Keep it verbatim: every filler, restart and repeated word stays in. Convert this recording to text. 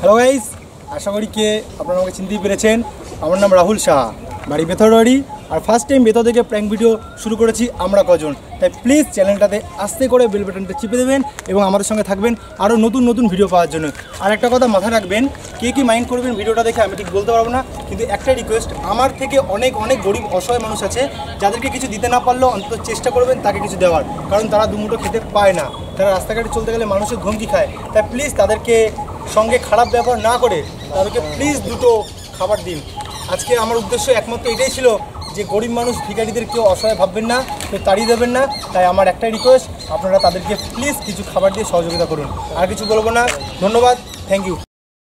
Hello guys, আশা করি কে আপনারা আমাকে চিনতেই পেরেছেন। আমার নাম রাহুল শাহ, বাড়ি বেথরবাড়ি। আর ফার্স্ট টাইম বেথর থেকে প্র্যাঙ্ক ভিডিও শুরু করেছি আমরা কজন। তাই প্লিজ চ্যানেলটাতে আস্তে করে বেল বাটনটা চিপে দেবেন এবং আমাদের সঙ্গে থাকবেন আরও নতুন নতুন ভিডিও পাওয়ার জন্য। আর একটা কথা মাথায় রাখবেন, কে কী মাইন্ড করবেন ভিডিওটা দেখে আমি ঠিক বলতে পারবো না, কিন্তু একটাই রিকোয়েস্ট, আমার থেকে অনেক অনেক গরিব অসহায় মানুষ আছে যাদেরকে কিছু দিতে না পারলেও অন্তত চেষ্টা করবেন তাকে কিছু দেওয়ার, কারণ তারা দুমুঠো খেতে পায় না, তারা রাস্তাঘাটে চলতে গেলে মানুষের ঘুমকি খায়। তাই প্লিজ তাদেরকে সঙ্গে খারাপ ব্যবহার না করে তাদেরকে প্লিজ দুটো খাবার দিন। আজকে আমার উদ্দেশ্য একমাত্র এটাই ছিল যে গরিব মানুষ ভিখারিদের কেউ অসহায় ভাববেন না, কেউ তাড়িয়ে দেবেন না। তাই আমার একটাই রিকোয়েস্ট, আপনারা তাদেরকে প্লিজ কিছু খাবার দিয়ে সহযোগিতা করুন। আর কিছু বলবো না, ধন্যবাদ, থ্যাংক ইউ।